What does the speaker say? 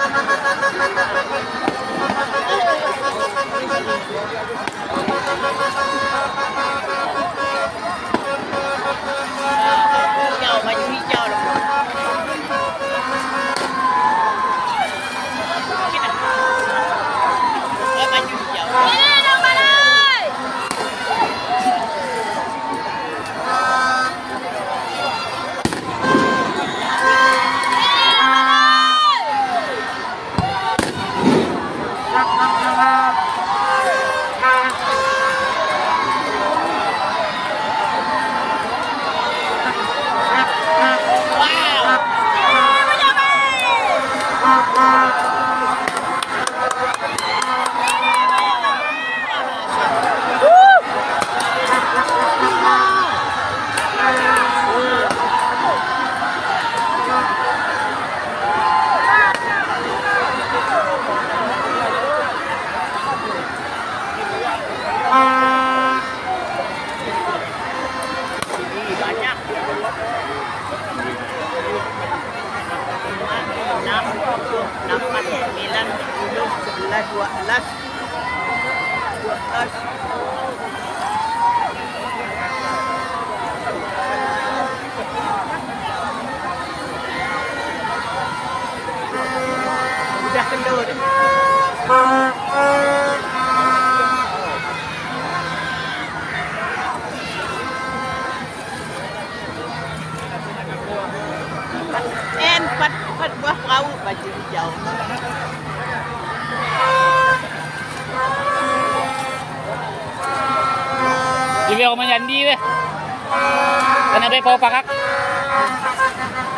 Hijau, baju hijau lah. Baju hijau. Udah kendor. Empat buah perahu baju hijau. Di biar orang mandi weh. Kena beri pau pakak.